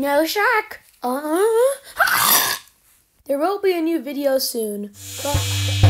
No shark. There will be a new video soon. Bye.